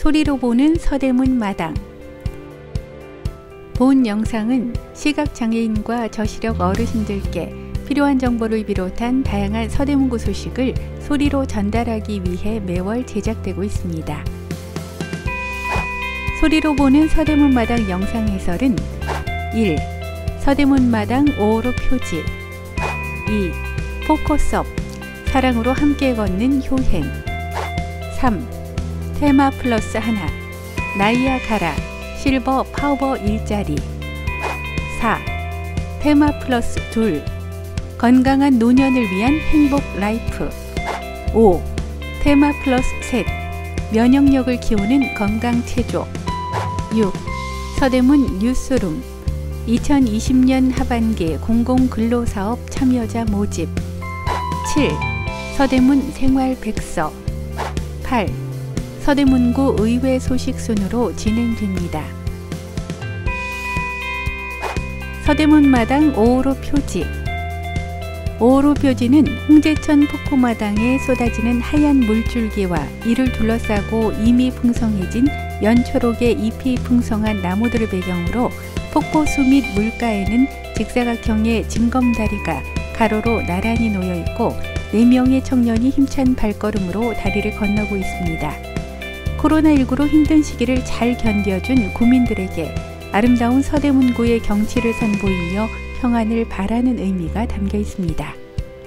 소리로 보는 서대문 마당. 본 영상은 시각장애인과 저시력 어르신들께 필요한 정보를 비롯한 다양한 서대문구 소식을 소리로 전달하기 위해 매월 제작되고 있습니다. 소리로 보는 서대문 마당 영상 해설은 1. 서대문 마당 556 표지 2. 포커스업 사랑으로 함께 걷는 효행 3. 테마 플러스 하나 나이야 가라 실버 파워 일자리 4. 테마 플러스 둘 건강한 노년을 위한 행복 라이프 5. 테마 플러스 셋 면역력을 키우는 건강 체조 6. 서대문 뉴스룸 2020년 하반기 공공근로사업 참여자 모집 7. 서대문 생활백서 8. 서대문구 의회 소식 순으로 진행됩니다. 서대문 마당 556 표지 556 표지는 홍제천 폭포마당에 쏟아지는 하얀 물줄기와 이를 둘러싸고 이미 풍성해진 연초록의 잎이 풍성한 나무들을 배경으로 폭포수 및 물가에는 직사각형의 징검다리가 가로로 나란히 놓여있고 4명의 청년이 힘찬 발걸음으로 다리를 건너고 있습니다. 코로나19로 힘든 시기를 잘 견뎌준 구민들에게 아름다운 서대문구의 경치를 선보이며 평안을 바라는 의미가 담겨 있습니다.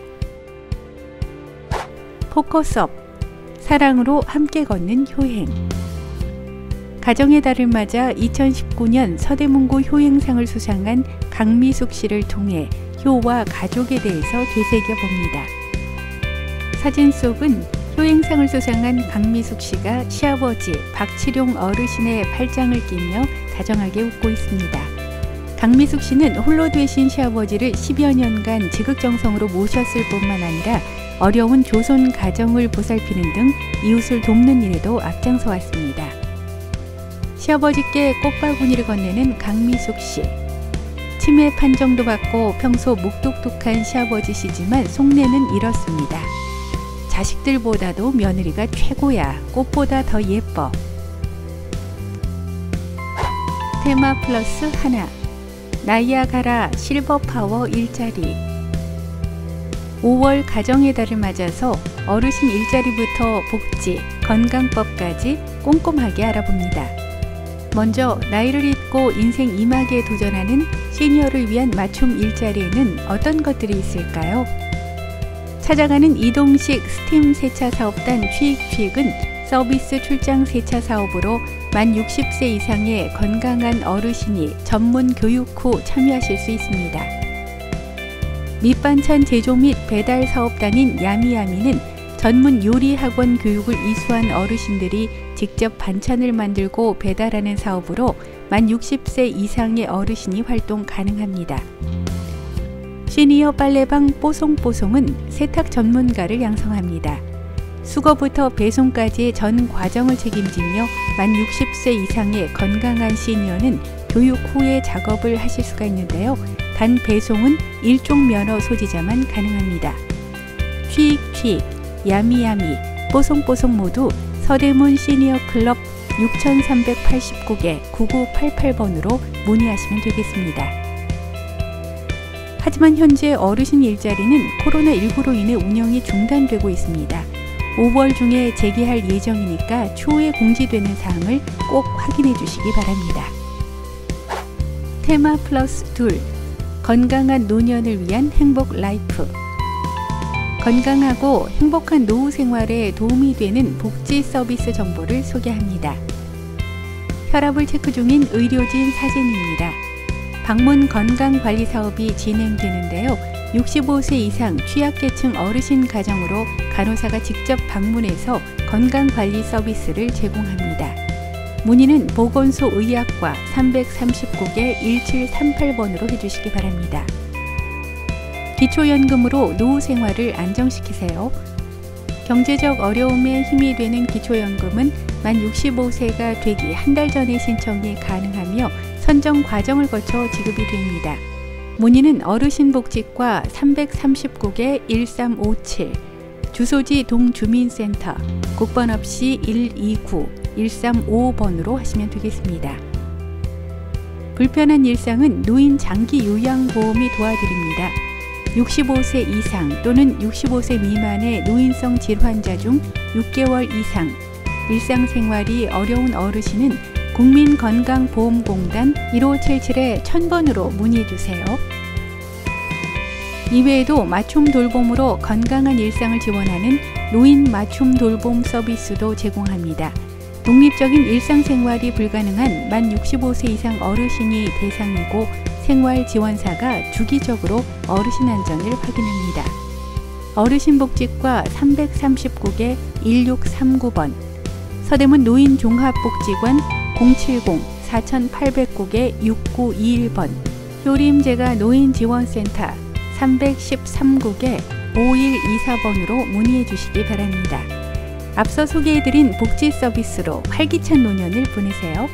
포커스업 사랑으로 함께 걷는 효행. 가정의 달을 맞아 2019년 서대문구 효행상을 수상한 강미숙 씨를 통해 효와 가족에 대해서 되새겨봅니다. 사진 속은 효행상을 수상한 강미숙 씨가 시아버지 박치룡 어르신의 팔짱을 끼며 다정하게 웃고 있습니다. 강미숙 씨는 홀로 되신 시아버지를 10여 년간 지극정성으로 모셨을 뿐만 아니라 어려운 조손 가정을 보살피는 등 이웃을 돕는 일에도 앞장서 왔습니다. 시아버지께 꽃바구니를 건네는 강미숙 씨. 치매 판정도 받고 평소 묵뚝뚝한 시아버지시지만 속내는 이렇습니다. 자식들보다도 며느리가 최고야. 꽃보다 더 예뻐. 테마 플러스 하나 나이야 가라 실버 파워 일자리. 5월 가정의 달을 맞아서 어르신 일자리부터 복지, 건강법까지 꼼꼼하게 알아봅니다. 먼저 나이를 잊고 인생 2막에 도전하는 시니어를 위한 맞춤 일자리에는 어떤 것들이 있을까요? 찾아가는 이동식 스팀 세차 사업단 취익은 서비스 출장 세차 사업으로 만 60세 이상의 건강한 어르신이 전문 교육 후 참여하실 수 있습니다. 밑반찬 제조 및 배달 사업단인 야미야미는 전문 요리 학원 교육을 이수한 어르신들이 직접 반찬을 만들고 배달하는 사업으로 만 60세 이상의 어르신이 활동 가능합니다. 시니어 빨래방 뽀송뽀송은 세탁 전문가를 양성합니다. 수거부터 배송까지의 전 과정을 책임지며 만 60세 이상의 건강한 시니어는 교육 후에 작업을 하실 수가 있는데요. 단 배송은 일종 면허 소지자만 가능합니다. 취익, 야미야미, 뽀송뽀송 모두 서대문 시니어 클럽 6389개 9988번으로 문의하시면 되겠습니다. 하지만 현재 어르신 일자리는 코로나19로 인해 운영이 중단되고 있습니다. 5월 중에 재개할 예정이니까 추후에 공지되는 사항을 꼭 확인해 주시기 바랍니다. 테마 플러스 둘 건강한 노년을 위한 행복 라이프. 건강하고 행복한 노후 생활에 도움이 되는 복지 서비스 정보를 소개합니다. 혈압을 체크 중인 의료진 사진입니다. 방문 건강관리 사업이 진행되는데요. 65세 이상 취약계층 어르신 가정으로 간호사가 직접 방문해서 건강관리 서비스를 제공합니다. 문의는 보건소 의학과 339개 1738번으로 해주시기 바랍니다. 기초연금으로 노후 생활을 안정시키세요. 경제적 어려움에 힘이 되는 기초연금은 만 65세가 되기 한 달 전에 신청이 가능하며 선정 과정을 거쳐 지급이 됩니다. 문의는 어르신복지과 339개 1357, 주소지 동주민센터, 국번 없이 129, 1355번으로 하시면 되겠습니다. 불편한 일상은 노인 장기 요양보험이 도와드립니다. 65세 이상 또는 65세 미만의 노인성 질환자 중 6개월 이상 일상생활이 어려운 어르신은 국민건강보험공단 1577-1000번으로 문의해주세요. 이외에도 맞춤 돌봄으로 건강한 일상을 지원하는 노인 맞춤 돌봄 서비스도 제공합니다. 독립적인 일상생활이 불가능한 만 65세 이상 어르신이 대상이고 생활지원사가 주기적으로 어르신 안전을 확인합니다. 어르신복지과 339개 1639번, 서대문 노인종합복지관 070-4809개 6921번, 효림제가 노인지원센터 313국에 5124번으로 문의해 주시기 바랍니다. 앞서 소개해드린 복지 서비스로 활기찬 노년을 보내세요.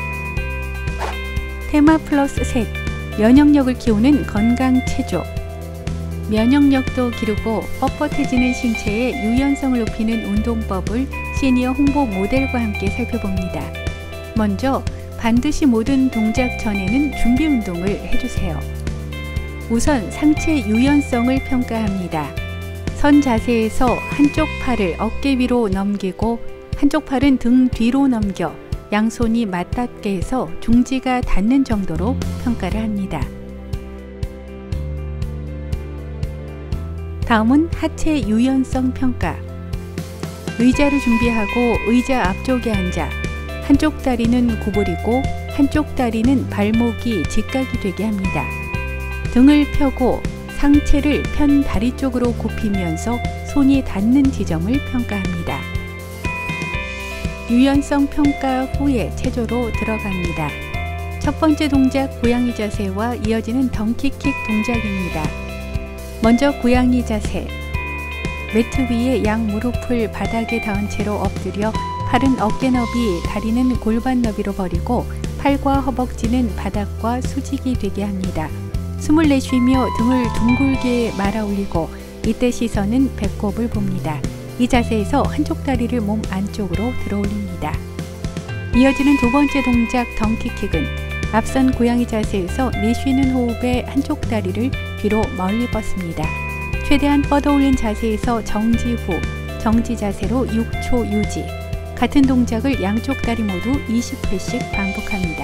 테마플러스 셋, 면역력을 키우는 건강체조. 면역력도 기르고 뻣뻣해지는 신체의 유연성을 높이는 운동법을 시니어 홍보 모델과 함께 살펴봅니다. 먼저 반드시 모든 동작 전에는 준비 운동을 해주세요. 우선 상체 유연성을 평가합니다. 선 자세에서 한쪽 팔을 어깨 위로 넘기고 한쪽 팔은 등 뒤로 넘겨 양손이 맞닿게 해서 중지가 닿는 정도로 평가를 합니다. 다음은 하체 유연성 평가. 의자를 준비하고 의자 앞쪽에 앉아 한쪽 다리는 구부리고 한쪽 다리는 발목이 직각이 되게 합니다. 등을 펴고 상체를 편 다리 쪽으로 굽히면서 손이 닿는 지점을 평가합니다. 유연성 평가 후에 체조로 들어갑니다. 첫 번째 동작 고양이 자세와 이어지는 덩키킥 동작입니다. 먼저 고양이 자세. 매트 위에 양 무릎을 바닥에 닿은 채로 엎드려 팔은 어깨 너비, 다리는 골반 너비로 벌이고 팔과 허벅지는 바닥과 수직이 되게 합니다. 숨을 내쉬며 등을 둥글게 말아 올리고 이때 시선은 배꼽을 봅니다. 이 자세에서 한쪽 다리를 몸 안쪽으로 들어 올립니다. 이어지는 두 번째 동작 덩키킥은 앞선 고양이 자세에서 내쉬는 호흡에 한쪽 다리를 뒤로 멀리 뻗습니다. 최대한 뻗어 올린 자세에서 정지 후 정지 자세로 6초 유지. 같은 동작을 양쪽 다리 모두 20회씩 반복합니다.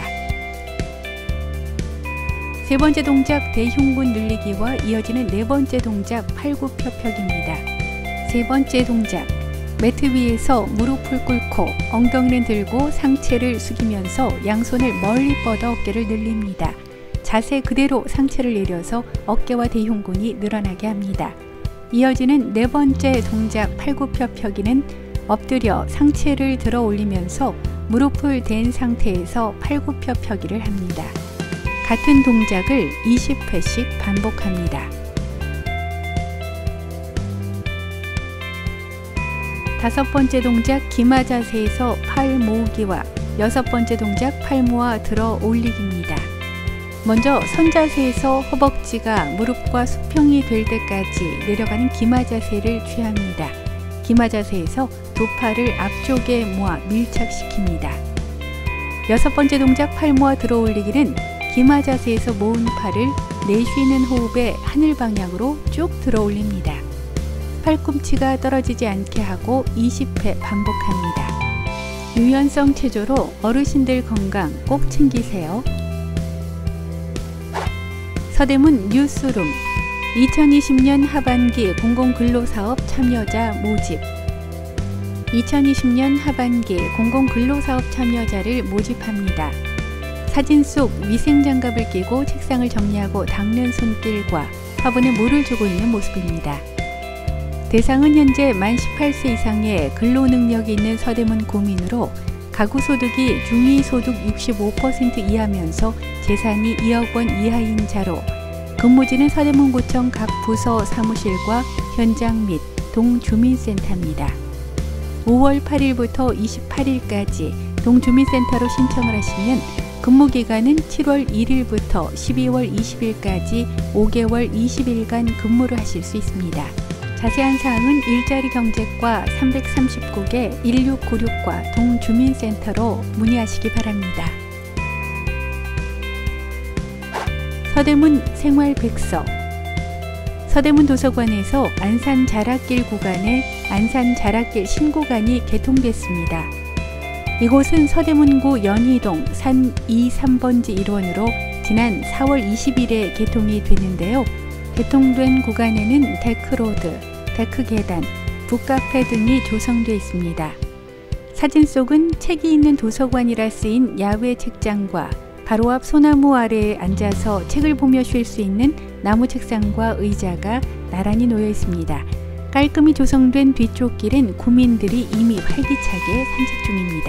세 번째 동작 대흉근 늘리기와 이어지는 네 번째 동작 팔굽혀펴기입니다. 세 번째 동작, 매트 위에서 무릎을 꿇고 엉덩이는 들고 상체를 숙이면서 양손을 멀리 뻗어 어깨를 늘립니다. 자세 그대로 상체를 내려서 어깨와 대흉근이 늘어나게 합니다. 이어지는 네 번째 동작 팔굽혀펴기는 엎드려 상체를 들어 올리면서 무릎을 댄 상태에서 팔굽혀펴기를 합니다. 같은 동작을 20회씩 반복합니다. 다섯 번째 동작 기마 자세에서 팔 모으기와 여섯 번째 동작 팔 모아 들어 올리기입니다. 먼저 선 자세에서 허벅지가 무릎과 수평이 될 때까지 내려가는 기마 자세를 취합니다. 기마 자세에서 두 팔을 앞쪽에 모아 밀착시킵니다. 여섯 번째 동작 팔 모아 들어 올리기는 기마 자세에서 모은 팔을 내쉬는 호흡에 하늘 방향으로 쭉 들어 올립니다. 팔꿈치가 떨어지지 않게 하고 20회 반복합니다. 유연성 체조로 어르신들 건강 꼭 챙기세요. 서대문 뉴스룸 2020년 하반기 공공근로사업 참여자 모집. 2020년 하반기 공공근로사업 참여자를 모집합니다. 사진 속 위생장갑을 끼고 책상을 정리하고 닦는 손길과 화분에 물을 주고 있는 모습입니다. 대상은 현재 만 18세 이상의 근로능력이 있는 서대문 구민으로 가구소득이 중위소득 65% 이하면서 재산이 2억 원 이하인 자로 근무지는 서대문구청 각 부서 사무실과 현장 및 동주민센터입니다. 5월 8일부터 28일까지 동주민센터로 신청을 하시면 근무기간은 7월 1일부터 12월 20일까지 5개월 20일간 근무를 하실 수 있습니다. 자세한 사항은 일자리 경제과 339개 1696과 동주민센터로 문의하시기 바랍니다. 서대문 생활백서. 서대문 도서관에서 안산 자락길 구간에 안산 자락길 신구간이 개통됐습니다. 이곳은 서대문구 연희동 산 2, 3번지 일원으로 지난 4월 20일에 개통이 됐는데요. 개통된 구간에는 데크로드, 데크계단, 북카페 등이 조성되어 있습니다. 사진 속은 책이 있는 도서관이라 쓰인 야외 책장과 바로 앞 소나무 아래에 앉아서 책을 보며 쉴 수 있는 나무 책상과 의자가 나란히 놓여 있습니다. 깔끔히 조성된 뒤쪽 길은 구민들이 이미 활기차게 산책 중입니다.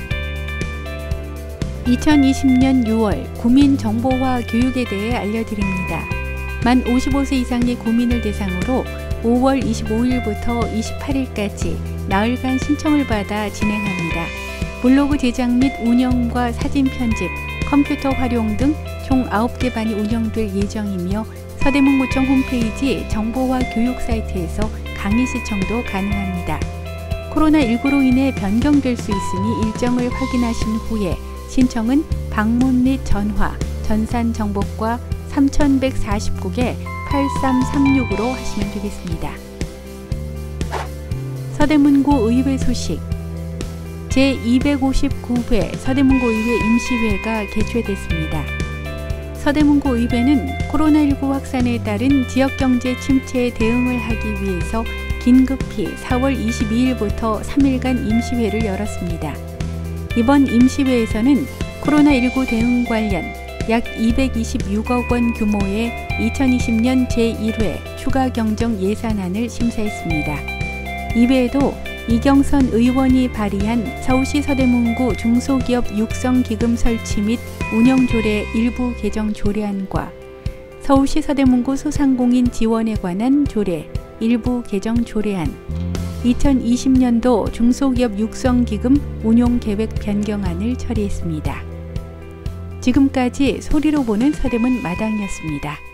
2020년 6월 구민정보화 교육에 대해 알려드립니다. 만 55세 이상의 구민을 대상으로 5월 25일부터 28일까지 나흘간 신청을 받아 진행합니다. 블로그 제작 및 운영과 사진 편집, 컴퓨터 활용 등 총 9개 반이 운영될 예정이며 서대문구청 홈페이지 정보화 교육 사이트에서 강의 시청도 가능합니다. 코로나19로 인해 변경될 수 있으니 일정을 확인하신 후에 신청은 방문 및 전화, 전산정보과 3149개 8336으로 하시면 되겠습니다. 서대문구 의회 소식. 제259회 서대문구 의회 임시회가 개최됐습니다. 서대문구 의회는 코로나19 확산에 따른 지역경제 침체에 대응을 하기 위해서 긴급히 4월 22일부터 3일간 임시회를 열었습니다. 이번 임시회에서는 코로나19 대응 관련 약 226억 원 규모의 2020년 제1회 추가 경정 예산안을 심사했습니다. 이외에도 이경선 의원이 발의한 서울시 서대문구 중소기업 육성기금 설치 및 운영조례 일부 개정 조례안과 서울시 서대문구 소상공인 지원에 관한 조례 일부 개정 조례안, 2020년도 중소기업 육성기금 운용계획 변경안을 처리했습니다. 지금까지 소리로 보는 서대문 마당이었습니다.